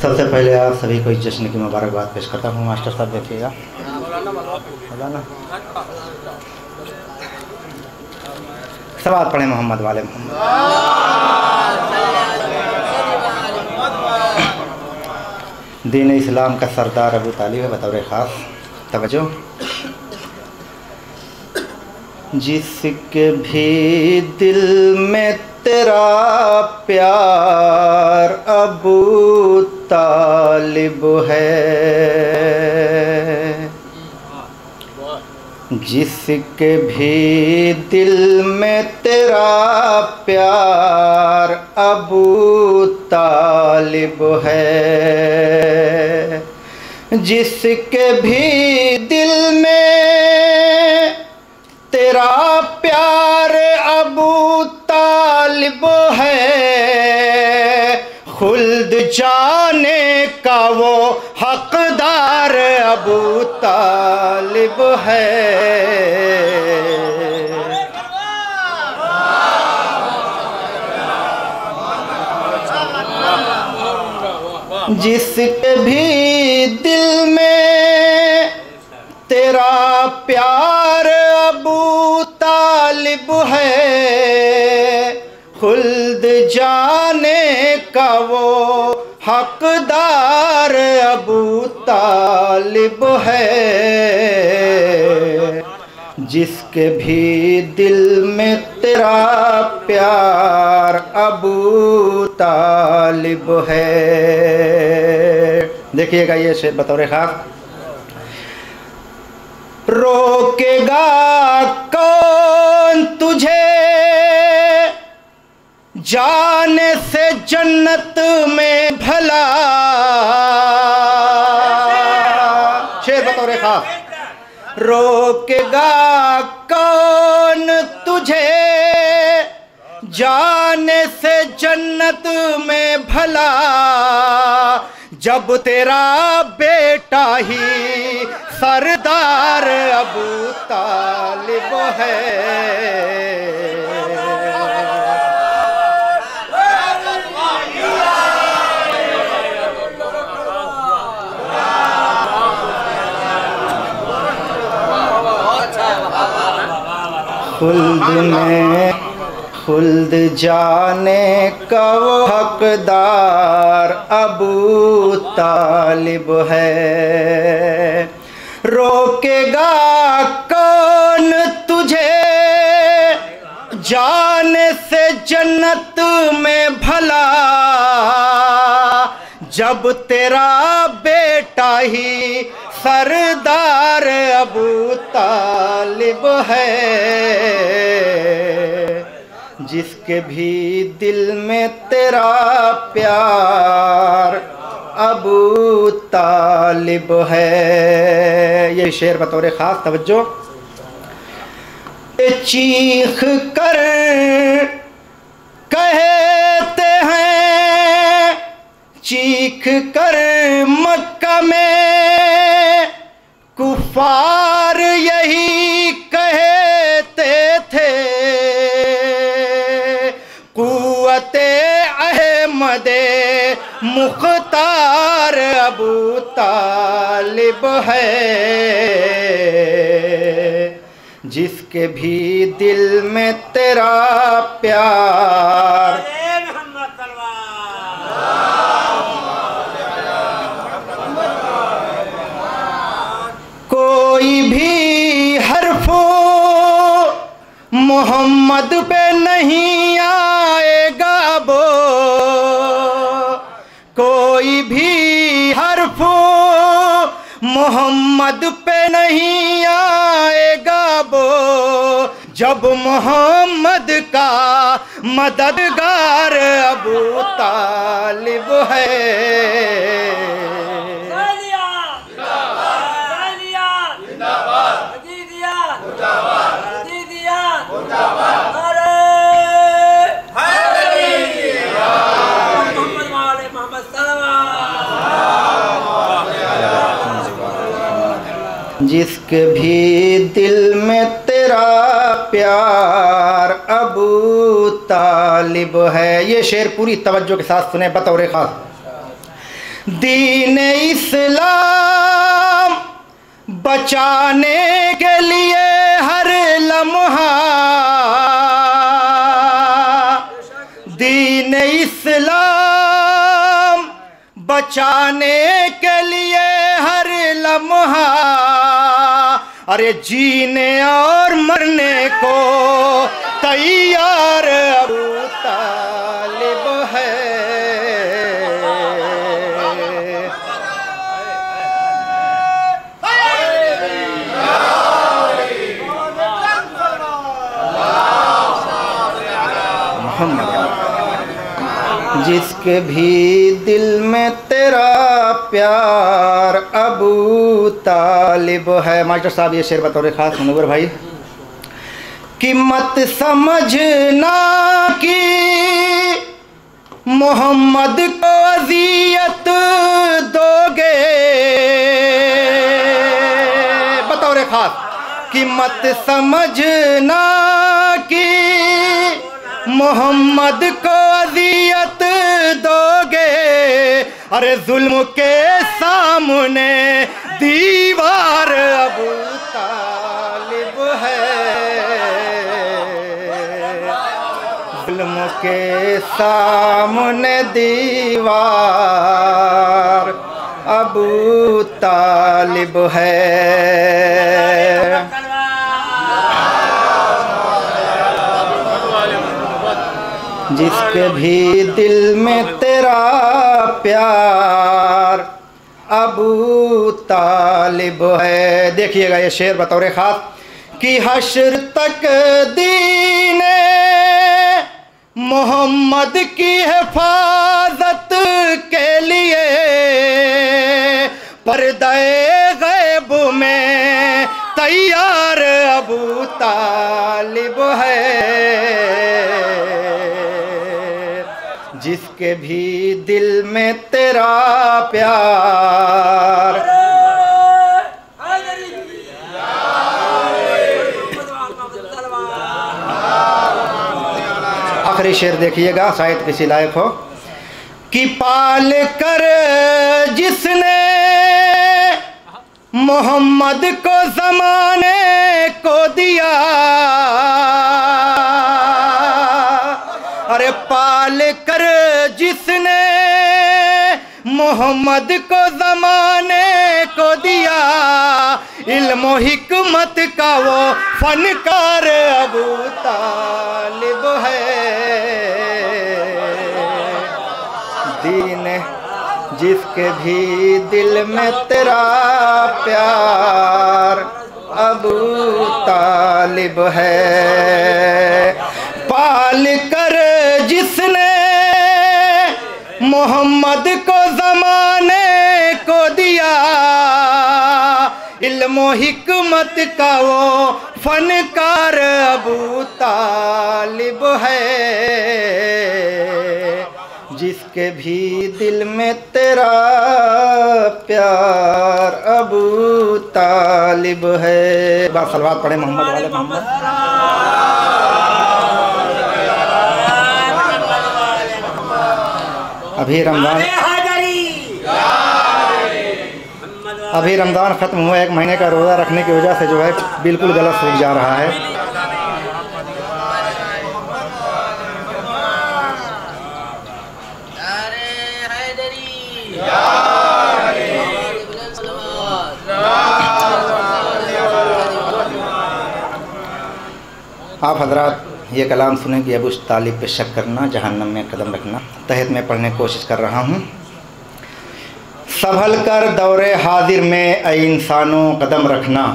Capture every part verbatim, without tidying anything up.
सबसे पहले आप सभी को इस जश्न की मुबारकबाद पेश करता हूँ। मास्टर साहब देखिएगा, सवाल पढ़े मोहम्मद वाले मोहम्मद। दीन इस्लाम का सरदार अबू तालिब है बतौर ख़ास। तवज्जो। जिसके भी दिल में तेरा प्यार अबू तालिब है, जिसके भी दिल में तेरा प्यार अबू तालिब है, जिसके भी दिल में तेरा प्यार अबू तालिब है, खुल्द जाने का वो हकदार अबू तालिब है। जिसके भी दिल में तेरा प्यार अबू तालिब है, खुल्द जाने का वो हकदार अबू तालिब है, जिसके भी दिल में तेरा प्यार अबू तालिब है। देखिएगा ये शेर बतौर ख़ास। रोकेगा कौन तुझे जाने से जन्नत में भला, शेर बतौर ख़ास। रोकेगा कौन तुझे जाने से जन्नत में भला, जब तेरा बेटा ही सरदार अबू तालिब है। खुल्द में खुल्द जाने का वो हकदार अबू तालिब है, रोकेगा कौन तुझे जाने से जन्नत में भला, जब तेरा बेटा ही सरदार अबू तालिब है, जिसके भी दिल में तेरा प्यार अबू तालिब है। ये शेर बतौर ख़ास। तवज्जो। चीख कर कहते हैं, चीख कर मक्का में कुफार यही कहते थे, कुव्वते अहमदे मुख्तार अबू तालिब है, जिसके भी दिल में तेरा प्यार कोई भी हर्फ मोहम्मद पे नहीं आएगा वो, कोई भी हर्फ मोहम्मद पे नहीं आएगा वो, जब मोहम्मद का मददगार अबू तालिब है। जिसके भी दिल में तेरा प्यार अबू तालिब है। ये शेर पूरी तवज्जो के साथ सुने बतौर खास। दीन इस्लाम बचाने के लिए हर लम्हा, दीन इस्लाम बचाने के लिए हर लम्हा, अरे जीने और मरने को तैयार अबू तालिब है। जिसके भी दिल में तेरा प्यार अबू तालिब है। मास्टर साहब ये शेर बतौर खास मुनव्वर भाई कि मत समझना कि मोहम्मद को अज़ियत दोगे, बतौर खास कि मत समझना कि मोहम्मद को अज़ियत दोगे, अरे जुल्म के सामने दीवार अबू तालिब है। जुल्म के सामने दीवार अबू तालिब है। जिसके भी दिल में तेरा प्यार अबू तालिब है। देखिएगा ये शेर बतौर खास कि हश्र तक दीने मोहम्मद की हिफाजत के लिए पर्दे गैब में तैयार अबू तालिब है। जिसके भी दिल में तेरा प्यार, आखिरी शेर देखिएगा शायद किसी लायक हो कि पाल कर जिसने मोहम्मद को ज़माने को दिया, अरे पाल कर जिसने मोहम्मद को ज़माने को दिया, इल्म हिकमत का वो फनकार अबू तालिब है। दीन जिसके भी दिल में तेरा प्यार अबू तालिब है। पाल कर जिसने मोहम्मद को ज़माने को दिया, इल्म हिकमत का वो फनकार अबू तालिब है। जिसके भी दिल में तेरा प्यार अबू तालिब है। बात सलवात पढ़े मोहम्मद वाले मोहम्मद। अभी रमज़ान अभी रमज़ान ख़त्म हुआ, एक महीने का रोज़ा रखने की वजह से जो है बिल्कुल गलत सूझ जा रहा है। आप हजरात ये कलाम सुने कि अबू तालिब पे शक करना जहन्नम में कदम रखना। तहत में पढ़ने की कोशिश कर रहा हूँ। संभल कर दौरे हाजिर में ऐ इंसानों कदम रखना,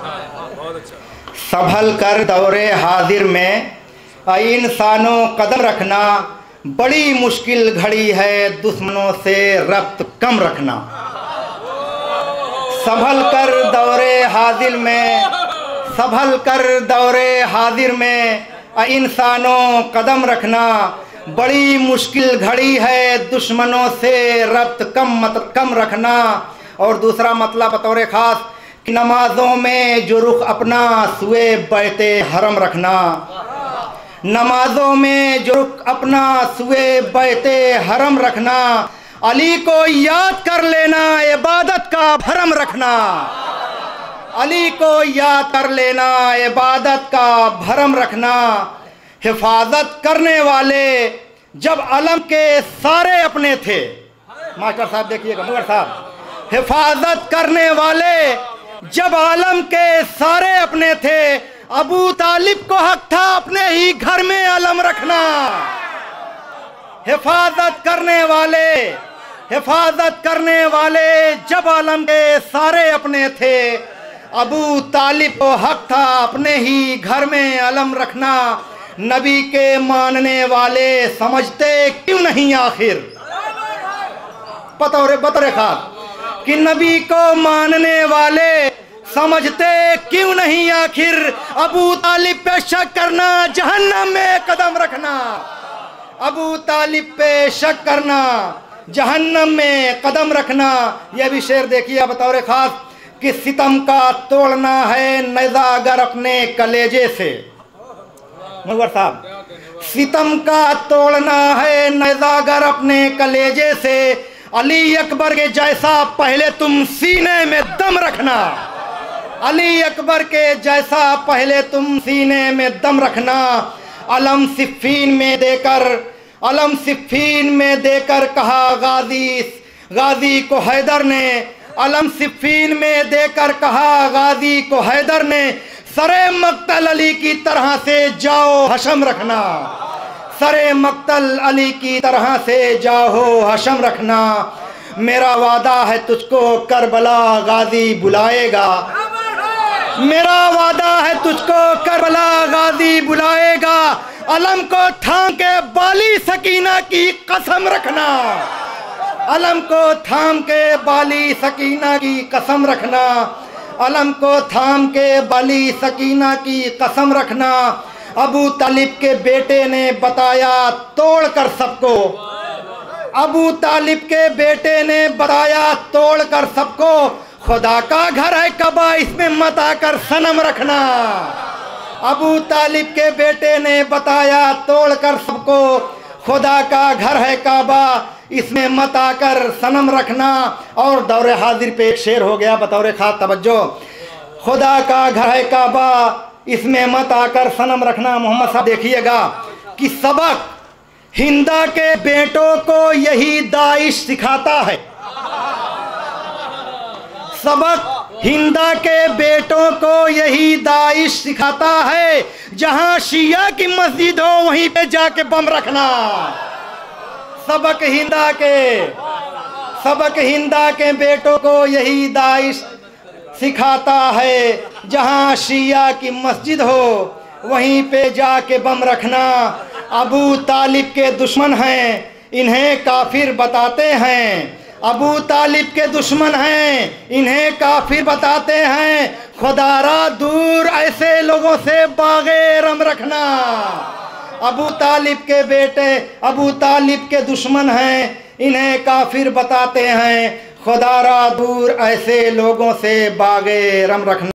संभल कर दौरे हाजिर में ऐ इंसानों कदम रखना, बड़ी मुश्किल घड़ी है दुश्मनों से रब्त कम रखना। संभल कर दौरे हाजिर में संभल कर दौरे हाजिर में इंसानों कदम रखना, बड़ी मुश्किल घड़ी है दुश्मनों से रब्त कम मत कम रखना। और दूसरा मतलब बतौर ख़ास कि नमाज़ों में जो रुख अपना सुए बैते हरम रखना, नमाज़ों में जो रुख अपना सुए बैते हरम रखना। अली को याद कर लेना, इबादत का भरम रखना। अली को याद कर लेना, इबादत का भरम रखना। हिफाजत करने वाले जब अलम के सारे अपने थे, मास्टर साहब देखिएगा, मगर साहब, हिफाजत करने वाले जब आलम के सारे अपने थे, अबू तालिब को हक था अपने ही घर में अलम रखना। हिफाजत करने वाले हिफाजत करने वाले जब आलम के सारे अपने थे, अबू तालिब को हक था अपने ही घर में अलम रखना। नबी के मानने वाले समझते क्यों नहीं आखिर, बतौरे बतौरे खास कि नबी को मानने वाले समझते क्यों नहीं आखिर, अबू तालिब पे शक करना जहन्नम में कदम रखना। अबू तालिब पे शक करना जहन्नम में कदम रखना। यह भी शेर देखिए बतौरे खास कि सितम का तोड़ना है नेज़ा अगर अपने कलेजे से। मगर साहब, सितम का तोड़ना है नेज़ा अगर अपने कलेजे से, अली अकबर के जैसा पहले तुम सीने में दम रखना। अली अकबर के जैसा पहले तुम सीने में दम रखना। अलम सिफ़ीन में देकर अलम सिफ़ीन में देकर कहा गाजी गाजी को हैदर ने अलम सिफ़ीन में देकर कहा गाजी को हैदर ने, सरे मक्तल अली की तरह से जाओ हशम रखना। सरे मक्तल अली की तरह से जाओ हशम रखना। मेरा वादा है तुझको करबला गाजी बुलाएगा। मेरा वादा है तुझको करबला गाजी बुलाएगा। अलम को थाम के बाली सकीना की कसम रखना। अलम को थाम के बाली सकीना की कसम रखना। अलम को थाम के बाली सकीना की कसम रखना। अबू तालिब के बेटे ने बताया तोड़ कर सबको। अबू तालिब के बेटे ने बताया तोड़ कर सबको, खुदा का घर है कबा इसमें मत आकर सनम रखना। अबू तालिब के बेटे ने बताया तोड़ कर सबको, खुदा का घर है काबा इसमें मत आकर सनम रखना। और दौरे हाजिर पे एक शेर हो गया बतौरे खास तवज्जो, खुदा का घर है काबा इसमें मत आकर सनम रखना। मोहम्मद साहब देखिएगा कि सबक हिंदा के बेटों को यही दाइश सिखाता है। सबक हिंदा के बेटों को यही दाइश सिखाता है। जहां शिया की मस्जिद हो वहीं पे जाके बम रखना। सबक हिंदा के सबक हिंदा के बेटों को यही दाइश सिखाता है। जहां शिया की मस्जिद हो वहीं पे जाके बम रखना। अबू तालिब के दुश्मन हैं, इन्हें काफिर बताते हैं। अबू तालिब के दुश्मन हैं, इन्हें काफिर बताते हैं। खुदारा दूर ऐसे लोगों से बागे रम रखना। अबू तालिब के बेटे अबू तालिब के दुश्मन हैं, इन्हें काफिर बताते हैं। खुदारा दूर ऐसे लोगों से बागे रम रखना।